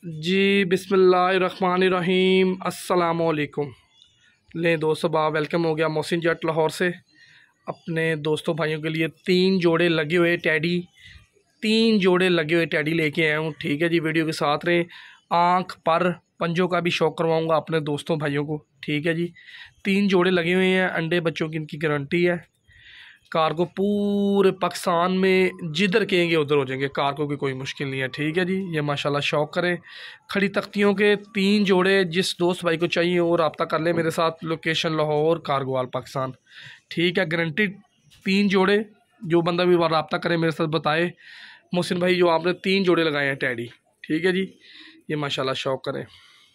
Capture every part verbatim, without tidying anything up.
जी बिस्मिल्लाहिर्रहमानिर्रहीम अस्सलामुअलैकुम। ले दोस्तों बा वेलकम हो गया मोहसिन जट लाहौर से। अपने दोस्तों भाइयों के लिए तीन जोड़े लगे हुए टैडी तीन जोड़े लगे हुए टैडी लेके आया हूँ। ठीक है जी, वीडियो के साथ रहें। आँख पर पंजों का भी शौक करवाऊँगा अपने दोस्तों भाइयों को। ठीक है जी, तीन जोड़े लगे हुए हैं, अंडे बच्चों की इनकी गारंटी है। कार्गो पूरे पाकिस्तान में जिधर कहेंगे उधर हो जाएंगे, कार्गो की कोई मुश्किल नहीं है। ठीक है जी, ये माशाल्लाह शौक करें। खड़ी तख्तियों के तीन जोड़े जिस दोस्त भाई को चाहिए वो रब्ता कर ले मेरे साथ। लोकेशन लाहौर कार्गोवाल पाकिस्तान। ठीक है, गारंटी तीन जोड़े। जो बंदा भी रब्ता करे मेरे साथ बताए मोहसिन भाई जो आपने तीन जोड़े लगाए हैं टैडी। ठीक है जी, ये माशाल्लाह शौक करें।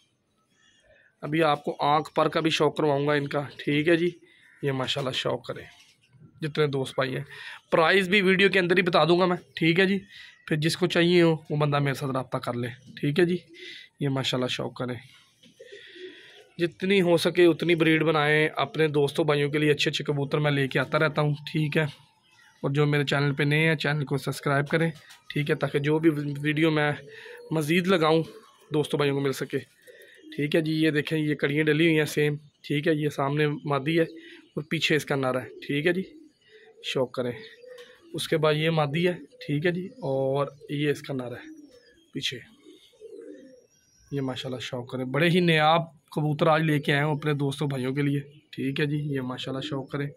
अभी आपको आँख पर का भी शौक करवाऊँगा इनका। ठीक है जी, ये माशाल्लाह शौक करें जितने दोस्त भाई हैं। प्राइस भी वीडियो के अंदर ही बता दूंगा मैं। ठीक है जी, फिर जिसको चाहिए हो वो बंदा मेरे साथ रब्ता कर ले। ठीक है जी, ये माशाल्लाह शौक करें। जितनी हो सके उतनी ब्रीड बनाएं अपने दोस्तों भाइयों के लिए। अच्छे अच्छे कबूतर मैं लेके आता रहता हूँ। ठीक है, और जो मेरे चैनल पे नए हैं चैनल को सब्सक्राइब करें। ठीक है, ताकि जो भी वीडियो मैं मज़ीद लगाऊँ दोस्तों भाइयों को मिल सके। ठीक है जी, ये देखें ये कड़ियाँ डली हुई हैं सेम। ठीक है, ये सामने मादी है और पीछे इसका नर है। ठीक है जी, शौक करें। उसके बाद ये मादी है। ठीक है जी, और ये इसका नर है पीछे। ये माशाल्लाह शौक करें। बड़े ही नायाब कबूतर आज लेके आए हूँ अपने दोस्तों भाइयों के लिए। ठीक है जी, ये माशाल्लाह शौक करें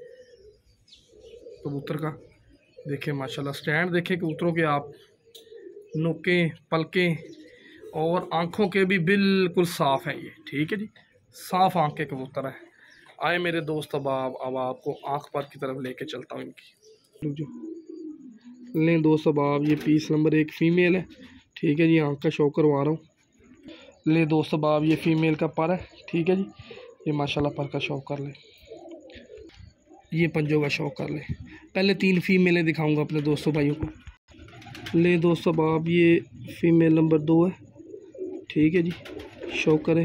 कबूतर का। देखें माशाल्लाह स्टैंड देखें कबूतरों के आप, नोकें पलकें और आँखों के भी बिल्कुल साफ़ हैं ये। ठीक है जी, साफ़ आँख के कबूतर हैं। आए मेरे दोस्त, अब आप अब आपको आँख पर की तरफ लेके चलता हूँ इनकी। जो लें दोस्त, अब आप ये पीस नंबर एक फ़ीमेल है। ठीक है जी, आँख का शौक करवा रहा हूँ। ले दोस्त, अब आप ये फ़ीमेल का पर है। ठीक है जी, ये माशाल्लाह पर का शौक कर ले, ये पंजों का शौक कर ले। पहले तीन फ़ीमेलें दिखाऊंगा अपने दोस्तों भाइयों को। ले दोस्त, अब आप ये फ़ीमेल नंबर दो है। ठीक है जी, शौक करें।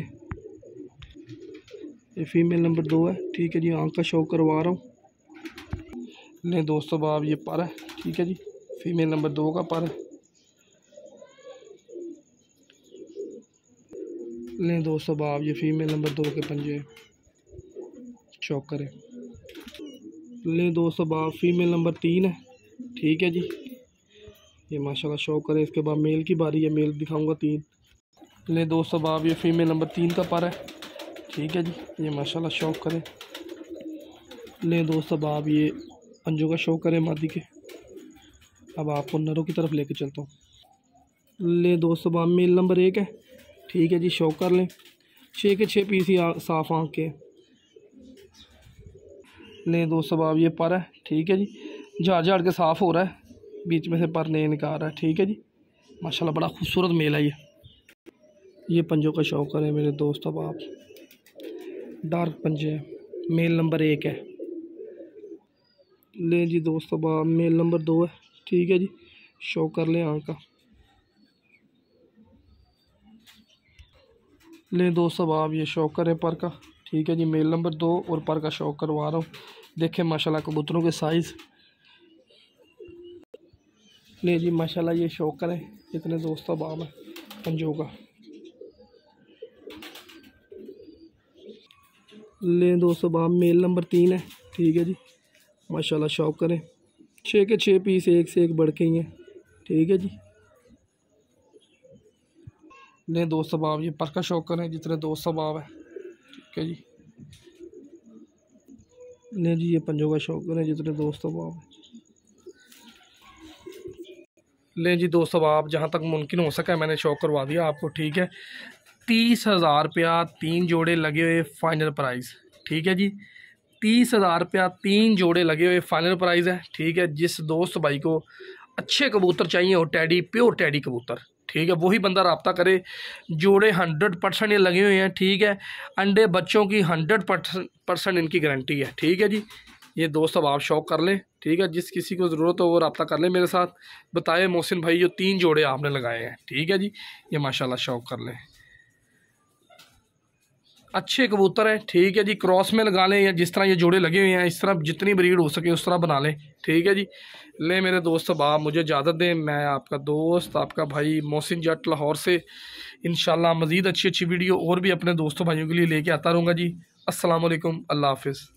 ये फीमेल नंबर दो है। ठीक है जी, आँख का शौक करवा रहा हूँ। ले दोस्तों, अब ये पर है। ठीक है जी, फीमेल नंबर दो का पर है। ले दोस्तों, अब ये फीमेल नंबर दो के पंजे शौक करें। ले दोस्तों, अब फीमेल नंबर तीन है। ठीक है जी, ये माशाल्लाह शौक करें। इसके बाद मेल की बारी है, मेल दिखाऊंगा तीन। ले दोस्तों, अब ये फीमेल नंबर तीन का पर है। ठीक है जी, ये माशाल्लाह शौक करें। ले दोस्तों, अब आप ये पंजों का शौक करें मादी के। अब आपको नरों की तरफ लेके चलता हूँ। ले दोस्तों, अब मेल नंबर एक है। ठीक है जी, शौक कर लें। छः के छः पीस ही साफ आँख के। ले दोस्तों, अब ये पर है। ठीक है जी, झाड़ झाड़ के साफ़ हो रहा है, बीच में से पर नहीं निकाल रहा है। ठीक है जी, माशाल्लाह बड़ा खूबसूरत मेल है ये। ये पंजों का शौक करें मेरे दोस्त, अब आप डार्क पंजे हैं। मेल नंबर एक है। ले जी दोस्तों, अब मेल नंबर दो है। ठीक है जी, शौक कर लें आँख का। ले दोस्तों, अब आप ये शौक करें पर का। ठीक है जी, मेल नंबर दो और पर का शौक करवा रहा हूँ। देखें माशाल्लाह कबूतरों के साइज़। ले जी माशाल्लाह ये शौक करें इतने दोस्तों, अब आप है पंजों का। ले दोस्तों, अब मेल नंबर तीन है। ठीक है जी, माशाल्लाह शौक करें। छः के छः पीस एक से एक बढ़ के ही हैं। ठीक है जी, ले दोस्तों, अब आप ये पर का शौक करें जितने दोस्त अब आप है। ठीक है जी, ले जी ये पंजों का शौक करें जितने दोस्त अब आप है। ले जी दोस्तों, अब आप जहाँ तक मुमकिन हो सका मैंने शौक करवा दिया आपको। ठीक है, तीस हज़ार रुपया तीन जोड़े लगे हुए फाइनल प्राइस। ठीक है जी, तीस हज़ार रुपया तीन जोड़े लगे हुए फाइनल प्राइस है। ठीक है, जिस दोस्त भाई को अच्छे कबूतर चाहिए हो टैडी, प्योर टैडी कबूतर, ठीक है, वही बंदा रब्ता करे। जोड़े हंड्रेड परसेंट ये लगे हुए हैं। ठीक है, अंडे बच्चों की हंड्रेड परसेंट इनकी गारंटी है। ठीक है जी, ये दोस्त अब आप शौक कर लें। ठीक है, जिस किसी को ज़रूरत हो वो रब्ता कर ले मेरे साथ। बताए मोहसिन भाई जो तीन जोड़े आपने लगाए हैं। ठीक है जी, ये माशाल्लाह शौक कर लें। अच्छे कबूतर हैं, ठीक है जी। क्रॉस में लगा लें या जिस तरह ये जोड़े लगे हुए हैं इस तरह जितनी ब्रीड हो सके उस तरह बना लें, ठीक है जी। ले मेरे दोस्त बाप मुझे इजाज़त दें, मैं आपका दोस्त आपका भाई मोहसिन जट लाहौर से इंशाल्लाह मज़ीद अच्छी अच्छी वीडियो और भी अपने दोस्तों भाइयों के लिए लेके आता रहूँगा जी। अस्सलाम वालेकुम, अल्लाह हाफ़िज़।